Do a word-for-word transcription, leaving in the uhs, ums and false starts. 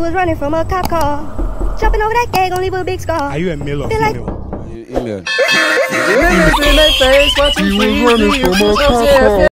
was running from a cop car. Jumping over that gag, only with a big scar. Are you a male or Feel female? like Email. Email in their face, watching You was running from a cop car.